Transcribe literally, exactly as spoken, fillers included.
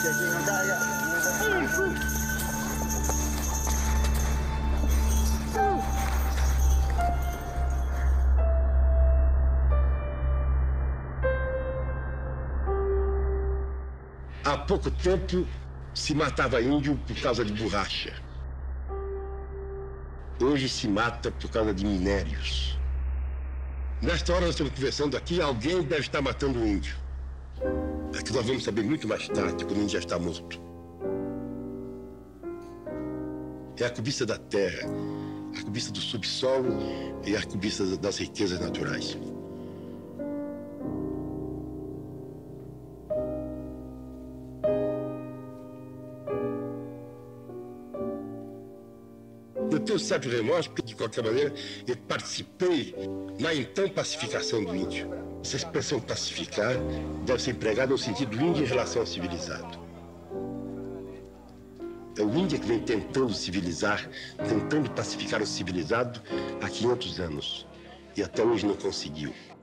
Há pouco tempo se matava índio por causa de borracha. Hoje se mata por causa de minérios. Nesta hora nós estamos conversando aqui, alguém deve estar matando o índio. É que nós vamos saber muito mais tarde, quando o índio já está morto. É a cobiça da terra, a cobiça do subsolo e a cobiça das riquezas naturais. Eu tenho certo remorso, porque, de qualquer maneira, eu participei na então pacificação do índio. Essa expressão pacificar deve ser empregada no sentido do índio em relação ao civilizado. É o índio que vem tentando civilizar, tentando pacificar o civilizado há quinhentos anos. E até hoje não conseguiu.